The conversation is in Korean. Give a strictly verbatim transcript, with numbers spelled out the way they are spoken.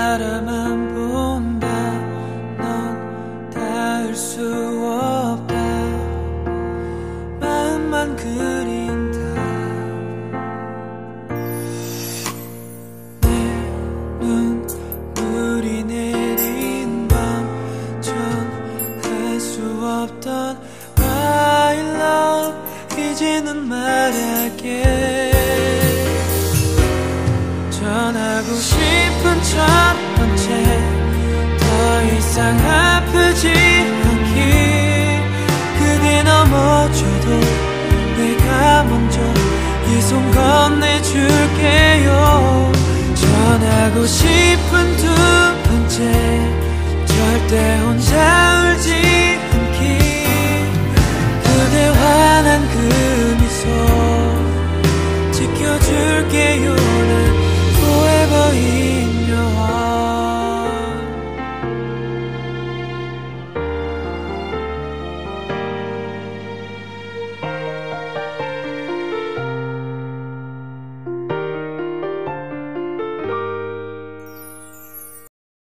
바라만 본다. 넌 닿을 수 없다. 마음만 그린다. 내 눈물이 내린 밤 전할 수 없던 My love 이제는 말할게. 전하고 싶은 첫 번째 더 이상 아프지 않기. 그대 넘어져도 내가 먼저 이 손 건네줄게요. 전하고 싶은 두 번째 절대 혼자 울지 않기. 그대 환한 그 미소 지켜줄게요. 난 forever here.